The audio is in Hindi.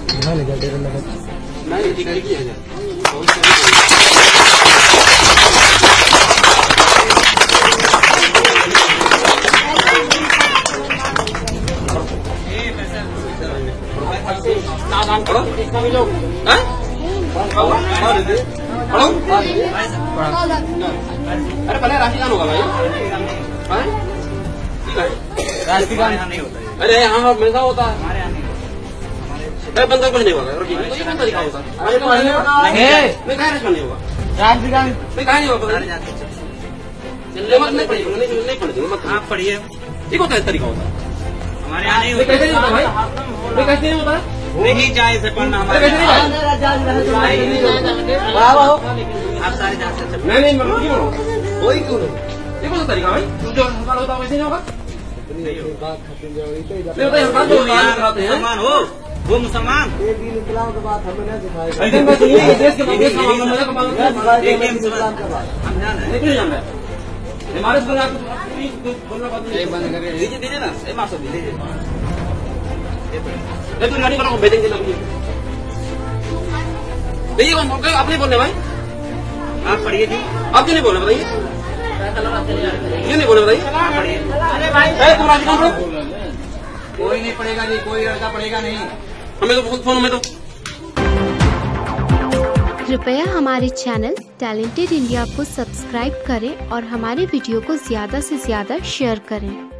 नहीं ठीक है किया जाए। पढ़ो इसका भी लोग अरे पहले राष्ट्रीय गान होगा भाई। राष्ट्रीय गान नहीं होता। अरे हाँ हमेशा होता है। अरे बंदा कुछ नहीं होगा। तरीका होता है नहीं होगा। राष्ट्रीय गान कहा नहीं होगा। नहीं पढ़ेगा आप पढ़िए ठीक होता है तरीका होता है। हमारे यहाँ नहीं होता। कैसे नहीं होता भाई? कैसे नहीं होता? नहीं चाहे से पढ़ना हमारे आप सारे जा सकते। नहीं कोई क्यों नहीं ये कौन सा तरीका भाई? जो हमारा होता वैसे नहीं होगा। मुसलमान हो वो मुसलमान एक दिन इस्लाम के बाद हमें नहीं सिखाएगा। देश के हमारे बंद करे दीजिए ना मार्क्स दीजिए। गाड़ी वालों को भेजेंगे देखिए आप नहीं बोल रहे भाई। आप पढ़िए जी। आप क्यों नहीं बोल रहे बताइए? क्यों नहीं बोल रहे बताइए? अरे भाई कोई नहीं पढ़ेगा जी। कोई लड़का पढ़ेगा नहीं। हमें तो बहुत फोन में तो कृपया हमारे चैनल टैलेंटेड इंडिया को सब्सक्राइब करें और हमारे वीडियो को ज्यादा से ज्यादा शेयर करें।